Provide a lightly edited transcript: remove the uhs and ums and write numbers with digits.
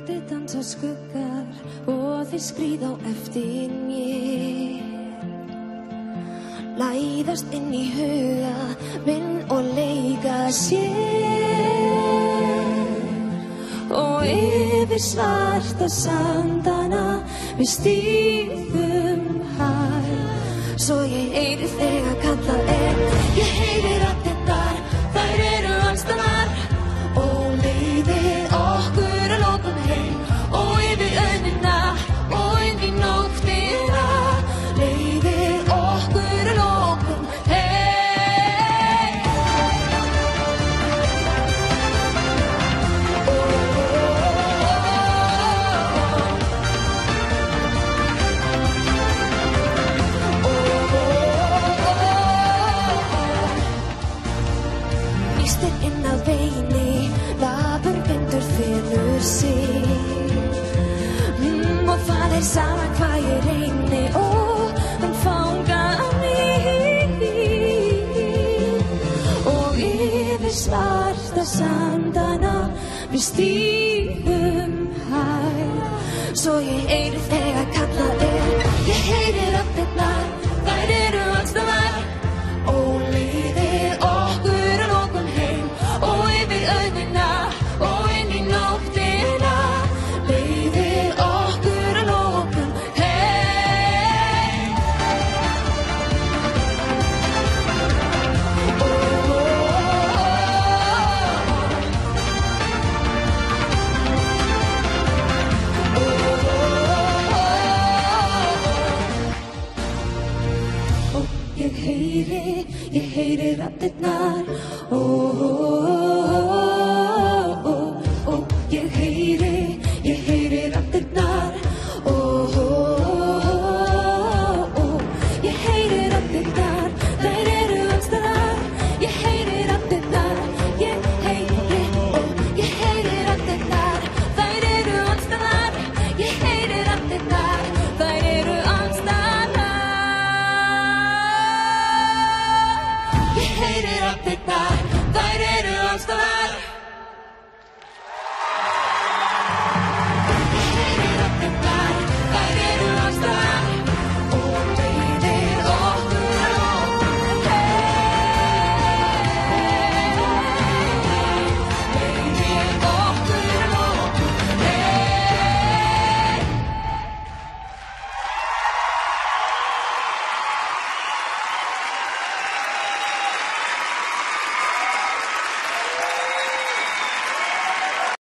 Úti dansa skuggar og þeir skríða á eftir mér. Læðast inn í huga minn og leika sér. Og yfir svarta sandana við stígum hæg. Svo ég heyri þegar kallað ég heyri raddirnar, þær eru allstaðar. Og leiðir okkur að lokum heim og yfir auðnina og inn í nóttina. Leiðir okkur að lokum heim. Ístir inn að veginni, lafur vindur felur sig. Og það sama hvað ég reyni og hann fangar mig. Og yfir svarta sandana við stígum hæg. Svo ég heyri þegar kallað ég heyri raddirnar, þær eru allstaðar. Og leiðir okkur að lokum heim og yfir auðnina og inn í nóttina. Leiðir okkur að lokum heim. Og ég heyri raddirnar.